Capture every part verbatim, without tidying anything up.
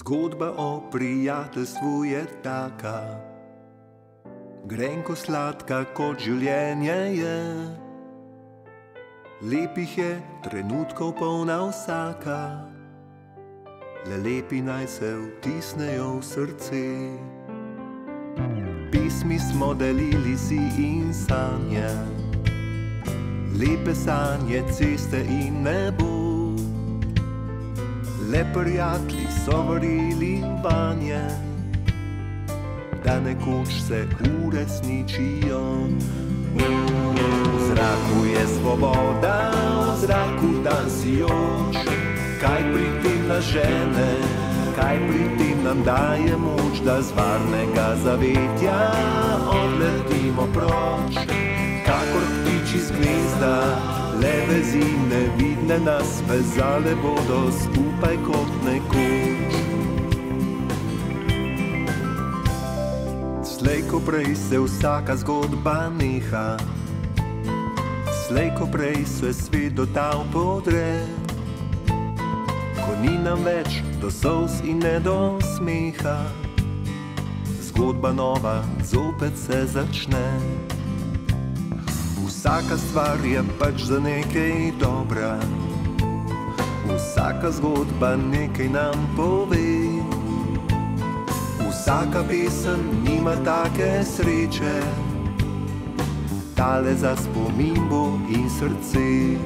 Zgodba o prijateljstvu je taka, grenko sladka kot življenje je. Lepih je trenutkov polna vsaka, le lepi naj se vtisnejo v srce. Pismi smo delili si in sanje, lepe sanje, ceste in nebo. Le prijatelji so verjeli vanje, da nekoč se uresničijo. V zraku je svoboda, v zraku dan sijoč. Kaj pri tem nas žene, kaj pri tem nam daje moč, da z varnega zavetja odletimo proč. Kakor ptiči z gnezda, le vezi nevidne nas vezale bodo skupaj kot nekoč. Slej ko prej se vsaka zgodba neha, slej ko prej se svet dotal podre. Ko ni nam več do solz in ne do smeha, zgodba nova zopet se začne. Vsaka stvar je pač za nekaj dobra, vsaka zgodba nekaj nam pove. Vsaka pesem nima take sreče, tale za spomin bo in srce.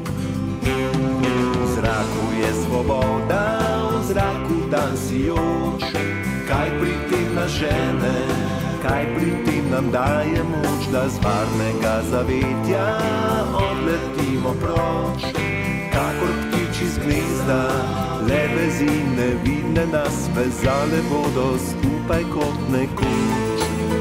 V zraku je svoboda, v zraku dan sijoč. Kaj pri tem nas žene, kaj pri tem nam daje moč, da z varnega zavetja odletimo proč. Kakor ptiči z gnezda, le vezi nevidne nas vezale bodo skupaj kot nekoč.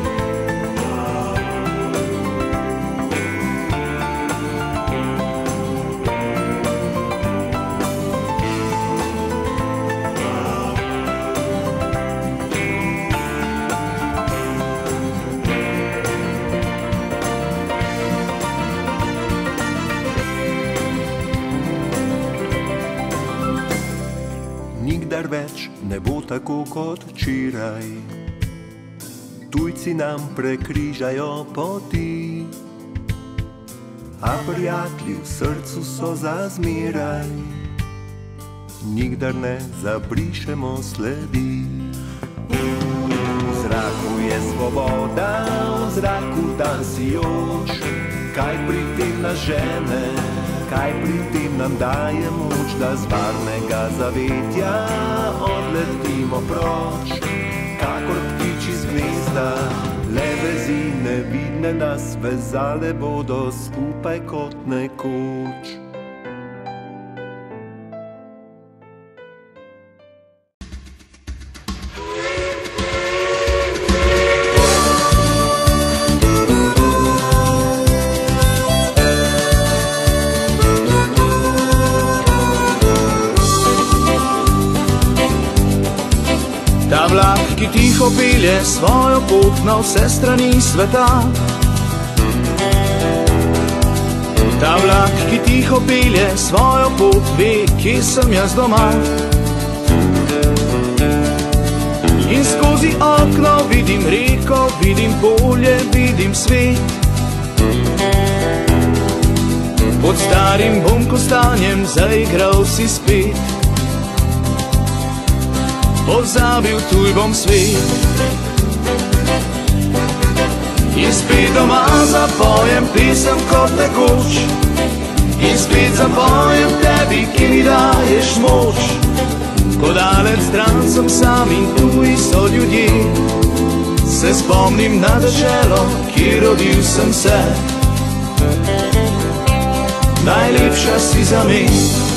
Nikdar več ne bo tako kot včeraj, tujci nam prekrižajo poti, a prijatelji v srcu so za zmeraj, nikdar ne zabrišemo sledi. V zraku je svoboda, v zraku dan sijoč. Kaj pri tem nas žene, kaj pri tem nam daje moč, da z varnega zavetja odletimo proč. Kakor ptiči z gnezda, le vezi nevidne nas vezale bodo skupaj kot nekoč. Ta vlak, ki tiho pelje svojo pot na vse strani sveta. Ta vlak, ki tiho pelje svojo pot, ve, kje sem jaz doma. In skozi okno vidim reko, vidim polje, vidim svet. Pod starim bom kostanjem zaigral si spet. Pozabil tuj bom svet. In spet doma zapojem pesem kot nekoč. In spet zapojem tebi, ki mi daješ moč. Ko daleč stran sem sam in tuji so ljudje, se spomnim na deželo, kjer rodil sem se. Najlepša si za me.